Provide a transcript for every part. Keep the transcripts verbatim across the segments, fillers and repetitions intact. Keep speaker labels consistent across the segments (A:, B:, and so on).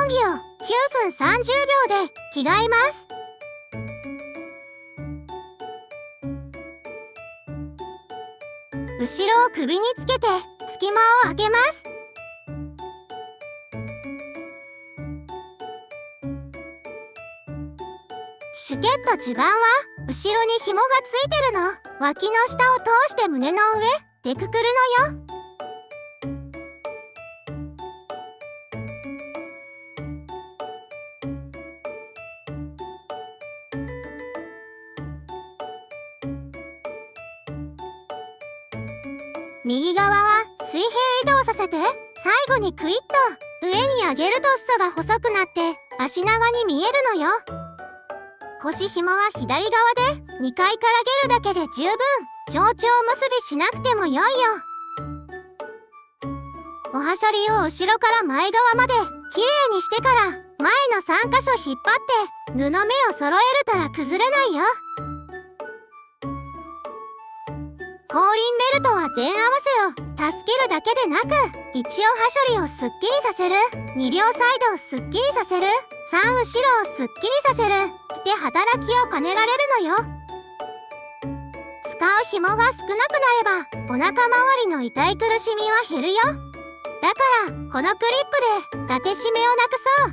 A: 着をきゅうふんさんじゅうびょうで着替えます。後ろを首につけて隙間を空けます。シュケット襦袢は後ろに紐がついてるの。脇の下を通して胸の上でくくるのよ。右側は水平移動させて、最後にクイッと上に上げると裾が細くなって足長に見えるのよ。腰紐は左側でにかいからげるだけで十分。蝶々結びしなくてもよいよ。おはしょりを後ろから前側まできれいにしてから前のさんかしょ引っ張って布目を揃えるたら崩れないよ。後輪ベルトは前合わせを助けるだけでなく、いちおはしょりをすっきりさせる、に両サイドをすっきりさせる、さん後ろをすっきりさせるって働きを兼ねられるのよ。使う紐が少なくなればお腹周りの痛い苦しみは減るよ。だからこのクリップで縦締めをなくそう。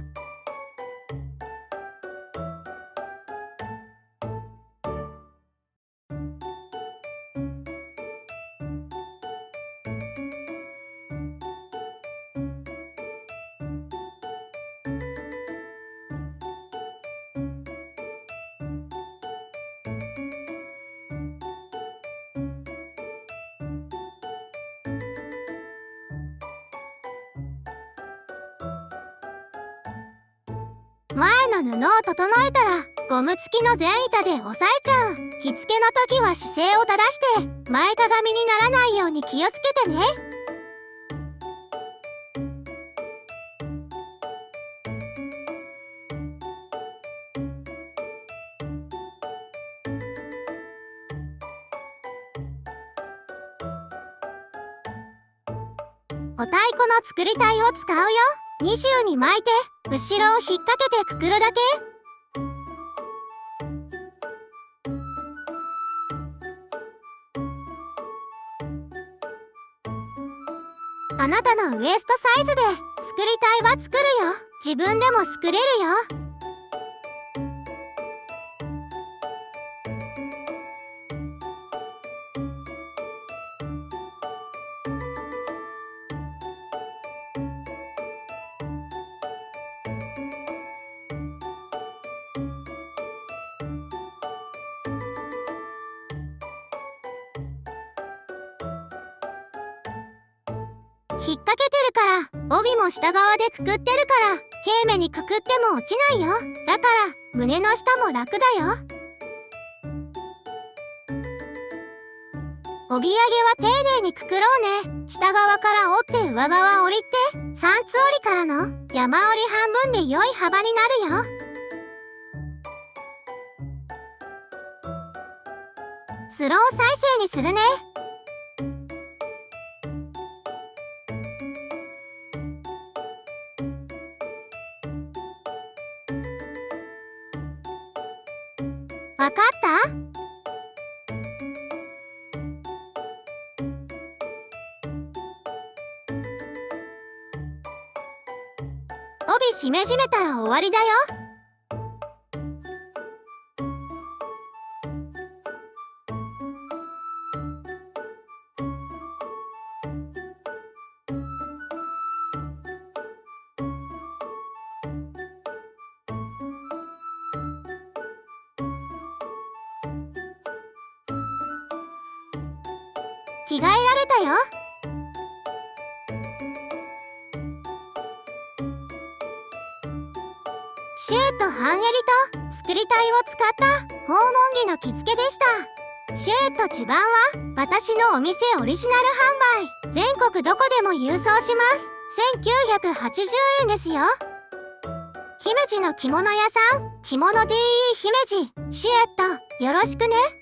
A: 前の布を整えたらゴム付きの前板で押さえちゃう。着付けの時は姿勢を正して前かがみにならないように気をつけてね。お太鼓の作り体を使うよ。に重に巻いて後ろを引っ掛けてくくるだけ。あなたのウエストサイズで作り体は作るよ。自分でも作れるよ。引っ掛けてるから帯も下側でくくってるからケーメにくくっても落ちないよ。だから胸の下も楽だよ。帯揚げは丁寧にくくろうね。下側から折って上側折りって三つ折りからの山折り半分で良い幅になるよ。スロー再生にするね。わかった？帯締め締めたら終わりだよ。着替えられたよ。シューと半襟と作り体を使った訪問着の着付けでした。シューと襦袢は私のお店オリジナル販売。全国どこでも郵送します。せんきゅうひゃくはちじゅうえんですよ。姫路の着物屋さん、着物 ディーイー 姫路、シュエット、よろしくね。